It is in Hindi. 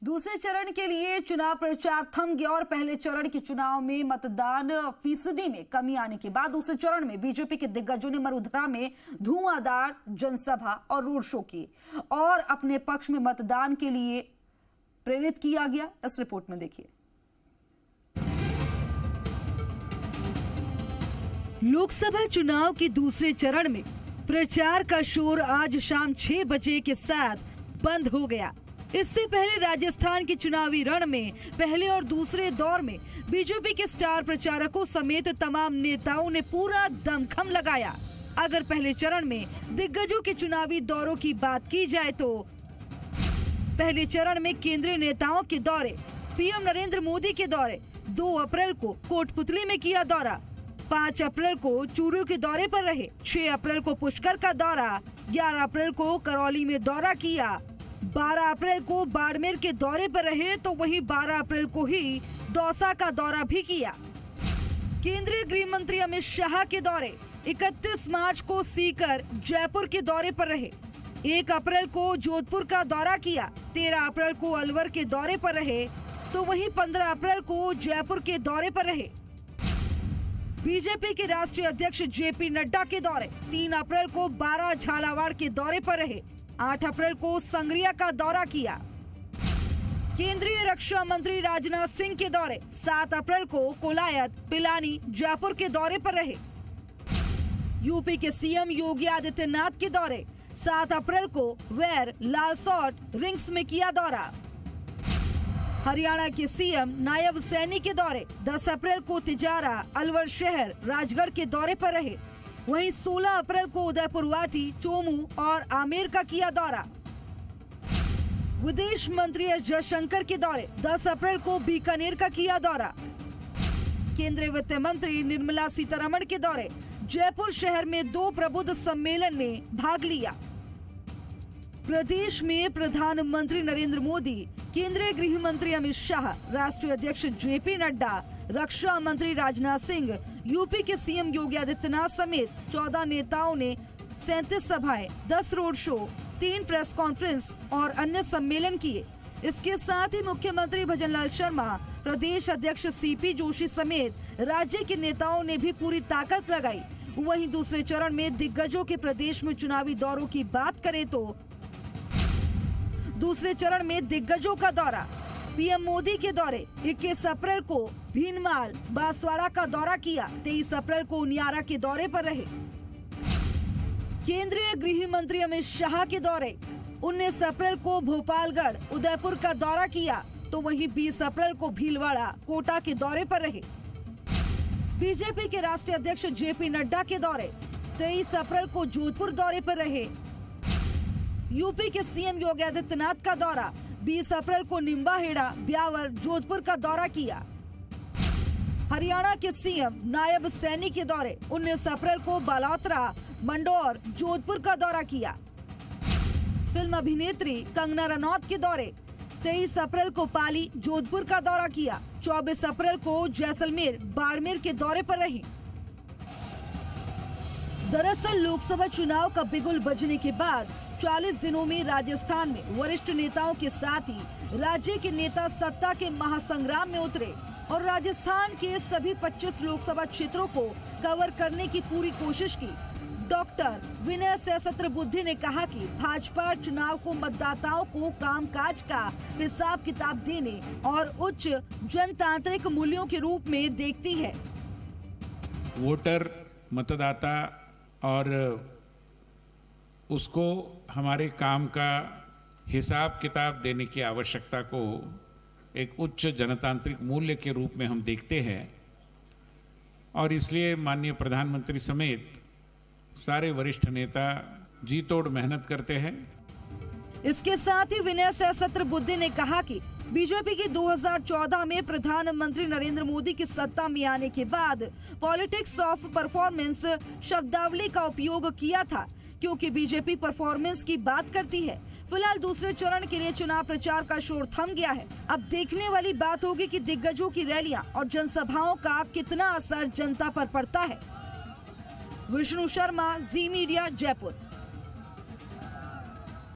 दूसरे चरण के लिए चुनाव प्रचार थम गया और पहले चरण के चुनाव में मतदान फीसदी में कमी आने के बाद दूसरे चरण में बीजेपी के दिग्गजों ने मरुधरा में धुआंधार जनसभा और रोड शो की और अपने पक्ष में मतदान के लिए प्रेरित किया गया। इस रिपोर्ट में देखिए। लोकसभा चुनाव के दूसरे चरण में प्रचार का शोर आज शाम 6 बजे के साथ बंद हो गया। इससे पहले राजस्थान के चुनावी रण में पहले और दूसरे दौर में बीजेपी के स्टार प्रचारकों समेत तमाम नेताओं ने पूरा दमखम लगाया। अगर पहले चरण में दिग्गजों के चुनावी दौरों की बात की जाए तो पहले चरण में केंद्रीय नेताओं के दौरे, पीएम नरेंद्र मोदी के दौरे 2 अप्रैल को कोटपुतली में किया दौरा, 5 अप्रैल को चूरू के दौरे पर रहे, 6 अप्रैल को पुष्कर का दौरा, 11 अप्रैल को करौली में दौरा किया, 12 अप्रैल को बाड़मेर के दौरे पर रहे तो वहीं 12 अप्रैल को ही दौसा का दौरा भी किया। केंद्रीय गृह मंत्री अमित शाह के दौरे, 31 मार्च को सीकर जयपुर के दौरे पर रहे, 1 अप्रैल को जोधपुर का दौरा किया, 13 अप्रैल को अलवर के दौरे पर रहे तो वहीं 15 अप्रैल को जयपुर के दौरे पर रहे। बीजेपी के राष्ट्रीय अध्यक्ष जेपी नड्डा के दौरे, 3 अप्रैल को 12 झालावाड़ के दौरे पर रहे, 8 अप्रैल को संगरिया का दौरा किया। केंद्रीय रक्षा मंत्री राजनाथ सिंह के दौरे, 7 अप्रैल को कोलायत, पिलानी, जयपुर के दौरे पर रहे। यूपी के सीएम योगी आदित्यनाथ के दौरे, 7 अप्रैल को वेर, लालसोट, रिंग्स में किया दौरा। हरियाणा के सीएम नायब सैनी के दौरे, 10 अप्रैल को तिजारा, अलवर शहर, राजगढ़ के दौरे पर रहे। वहीं 16 अप्रैल को उदयपुर वाटी, चोमू और आमेर का किया दौरा। विदेश मंत्री एस जयशंकर के दौरे, 10 अप्रैल को बीकानेर का किया दौरा। केंद्रीय वित्त मंत्री निर्मला सीतारमण के दौरे, जयपुर शहर में 2 प्रबुद्ध सम्मेलन में भाग लिया। प्रदेश में प्रधानमंत्री नरेंद्र मोदी, केंद्रीय गृह मंत्री अमित शाह, राष्ट्रीय अध्यक्ष जेपी नड्डा, रक्षा मंत्री राजनाथ सिंह, यूपी के सीएम योगी आदित्यनाथ समेत 14 नेताओं ने 37 सभाएं, 10 रोड शो, 3 प्रेस कॉन्फ्रेंस और अन्य सम्मेलन किए। इसके साथ ही मुख्यमंत्री भजनलाल शर्मा, प्रदेश अध्यक्ष सीपी जोशी समेत राज्य के नेताओं ने भी पूरी ताकत लगाई। वहीं दूसरे चरण में दिग्गजों के प्रदेश में चुनावी दौरों की बात करें तो दूसरे चरण में दिग्गजों का दौरा, पीएम मोदी के दौरे, 21 अप्रैल को भीनमाल, बांसवाड़ा का दौरा किया, 23 अप्रैल को उनियारा के दौरे पर रहे। केंद्रीय गृह मंत्री अमित शाह के दौरे, 19 अप्रैल को भोपालगढ़, उदयपुर का दौरा किया तो वहीं 20 अप्रैल को भीलवाड़ा, कोटा के दौरे पर रहे। बीजेपी के राष्ट्रीय अध्यक्ष जेपी नड्डा के दौरे, 23 अप्रैल को जोधपुर दौरे पर रहे। यूपी के सीएम योगी आदित्यनाथ का दौरा, 20 अप्रैल को निम्बाहेड़ा, ब्यावर, जोधपुर का दौरा किया। हरियाणा के सीएम नायब सैनी के दौरे, 19 अप्रैल को बालोतरा, मंडौर, जोधपुर का दौरा किया। फिल्म अभिनेत्री कंगना रनौत के दौरे, 23 अप्रैल को पाली, जोधपुर का दौरा किया, 24 अप्रैल को जैसलमेर, बाड़मेर के दौरे पर रही। दरअसल लोकसभा चुनाव का बिगुल बजने के बाद 40 दिनों में राजस्थान में वरिष्ठ नेताओं के साथ ही राज्य के नेता सत्ता के महासंग्राम में उतरे और राजस्थान के सभी 25 लोकसभा क्षेत्रों को कवर करने की पूरी कोशिश की। डॉक्टर विनय सहस्त्रबुद्धे ने कहा कि भाजपा चुनाव को मतदाताओं को कामकाज का हिसाब किताब देने और उच्च जनतांत्रिक मूल्यों के रूप में देखती है। वोटर, मतदाता और उसको हमारे काम का हिसाब किताब देने की आवश्यकता को एक उच्च जनतांत्रिक मूल्य के रूप में हम देखते हैं और इसलिए माननीय प्रधानमंत्री समेत सारे वरिष्ठ नेता जी तोड़ मेहनत करते हैं। इसके साथ ही विनय सहस्त्रबुद्धे ने कहा कि बीजेपी की 2014 में प्रधानमंत्री नरेंद्र मोदी की सत्ता में आने के बाद पॉलिटिक्स ऑफ परफॉर्मेंस शब्दावली का उपयोग किया था क्योंकि बीजेपी परफॉर्मेंस की बात करती है। फिलहाल दूसरे चरण के लिए चुनाव प्रचार का शोर थम गया है। अब देखने वाली बात होगी कि दिग्गजों की रैलियां और जनसभाओं का कितना असर जनता पर पड़ता है। विष्णु शर्मा, जी मीडिया, जयपुर।